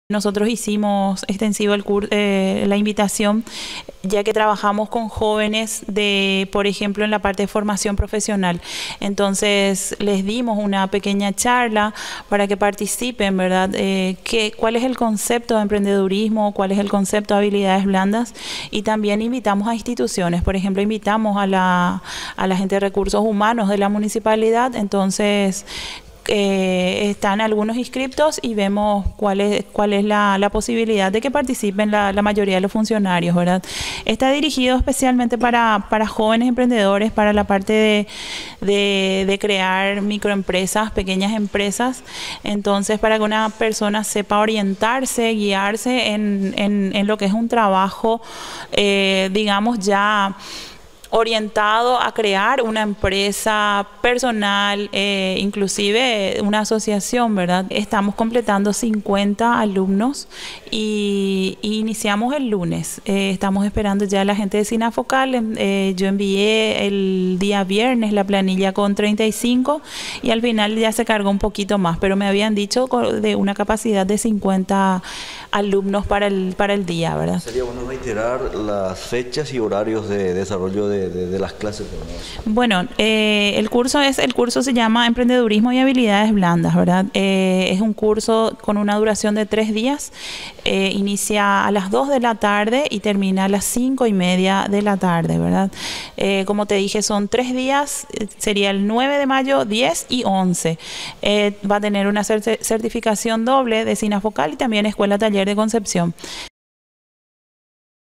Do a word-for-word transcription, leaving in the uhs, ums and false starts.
Nosotros hicimos extensivo el cur- eh, la invitación, ya que trabajamos con jóvenes de, por ejemplo, en la parte de formación profesional. Entonces, les dimos una pequeña charla para que participen, ¿verdad? Eh, qué, ¿Cuál es el concepto de emprendedurismo? ¿Cuál es el concepto de habilidades blandas? Y también invitamos a instituciones. Por ejemplo, invitamos a la, a la gente de recursos humanos de la municipalidad. Entonces, Eh, están algunos inscriptos y vemos cuál es, cuál es la, la posibilidad de que participen la, la mayoría de los funcionarios, ¿verdad? Está dirigido especialmente para, para jóvenes emprendedores, para la parte de, de, de crear microempresas, pequeñas empresas. Entonces, para que una persona sepa orientarse, guiarse en, en, en lo que es un trabajo, eh, digamos, ya orientado a crear una empresa personal, eh, inclusive una asociación, ¿verdad? Estamos completando cincuenta alumnos y, y iniciamos el lunes. Eh, estamos esperando ya a la gente de Sinafocal. Eh, yo envié el día viernes la planilla con treinta y cinco y al final ya se cargó un poquito más, pero me habían dicho de una capacidad de cincuenta alumnos para el, para el día, ¿verdad? Sería bueno reiterar las fechas y horarios de desarrollo de, de, de las clases. Bueno, eh, el curso es el curso se llama Emprendedurismo y Habilidades Blandas, ¿verdad? Eh, es un curso con una duración de tres días. Eh, inicia a las dos de la tarde y termina a las cinco y media de la tarde, ¿verdad? Eh, como te dije, son tres días, sería el nueve de mayo, diez y once. Eh, va a tener una certificación doble de Sinafocal y también Escuela Taller de Concepción.